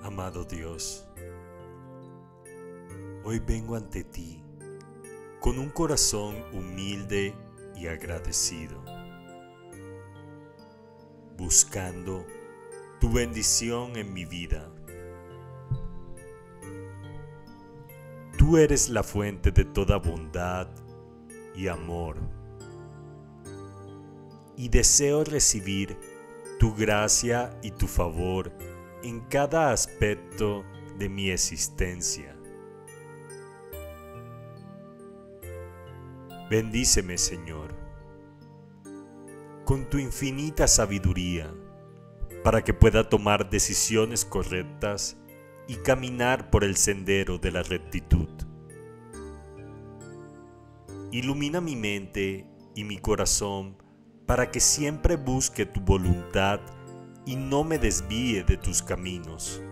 Amado Dios, hoy vengo ante ti con un corazón humilde y agradecido, buscando tu bendición en mi vida. Tú eres la fuente de toda bondad y amor, y deseo recibir tu gracia y tu favor en cada aspecto de mi existencia. Bendíceme, Señor, con tu infinita sabiduría, para que pueda tomar decisiones correctas y caminar por el sendero de la rectitud. Ilumina mi mente y mi corazón para que siempre busque tu voluntad y no me desvíe de tus caminos.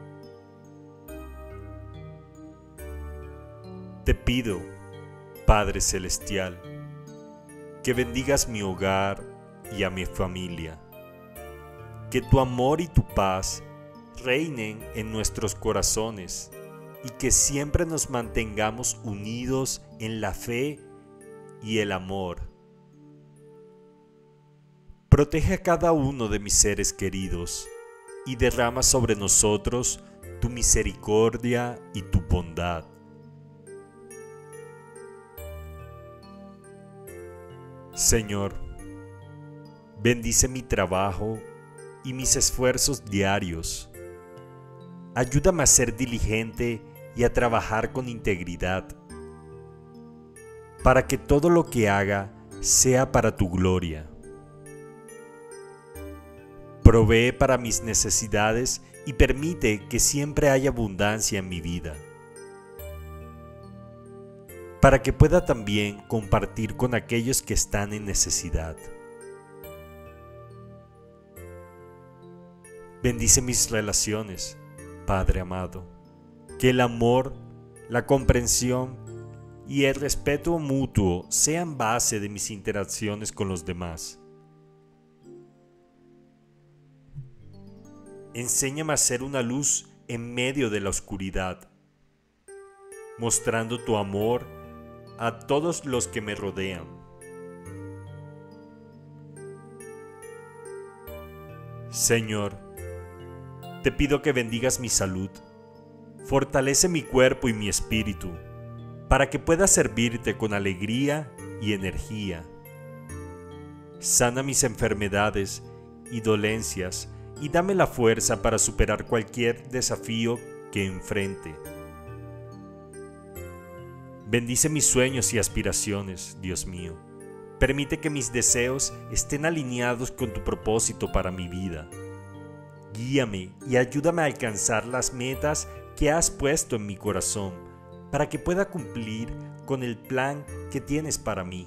Te pido, Padre Celestial, que bendigas mi hogar y a mi familia, que tu amor y tu paz reinen en nuestros corazones y que siempre nos mantengamos unidos en la fe y el amor. Protege a cada uno de mis seres queridos y derrama sobre nosotros tu misericordia y tu bondad. Señor, bendice mi trabajo y mis esfuerzos diarios. Ayúdame a ser diligente y a trabajar con integridad, para que todo lo que haga sea para tu gloria. Provee para mis necesidades y permite que siempre haya abundancia en mi vida, para que pueda también compartir con aquellos que están en necesidad. Bendice mis relaciones, Padre amado, que el amor, la comprensión y el respeto mutuo sean base de mis interacciones con los demás. Enséñame a ser una luz en medio de la oscuridad, mostrando tu amor a todos los que me rodean. Señor, te pido que bendigas mi salud, fortalece mi cuerpo y mi espíritu, para que pueda servirte con alegría y energía. Sana mis enfermedades y dolencias y dame la fuerza para superar cualquier desafío que enfrente. Bendice mis sueños y aspiraciones, Dios mío. Permite que mis deseos estén alineados con tu propósito para mi vida. Guíame y ayúdame a alcanzar las metas que has puesto en mi corazón, para que pueda cumplir con el plan que tienes para mí.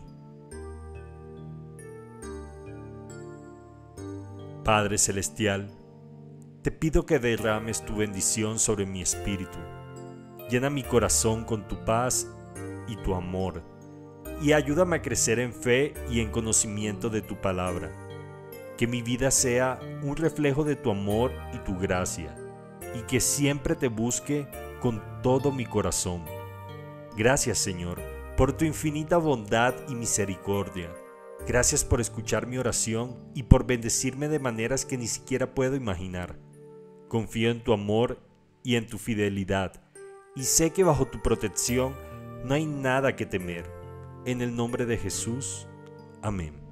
Padre Celestial, te pido que derrames tu bendición sobre mi espíritu. Llena mi corazón con tu paz y tu amor, y ayúdame a crecer en fe y en conocimiento de tu palabra. Que mi vida sea un reflejo de tu amor y tu gracia, y que siempre te busque con todo mi corazón. Gracias, Señor, por tu infinita bondad y misericordia. Gracias por escuchar mi oración y por bendecirme de maneras que ni siquiera puedo imaginar. Confío en tu amor y en tu fidelidad, y sé que bajo tu protección no hay nada que temer. En el nombre de Jesús. Amén.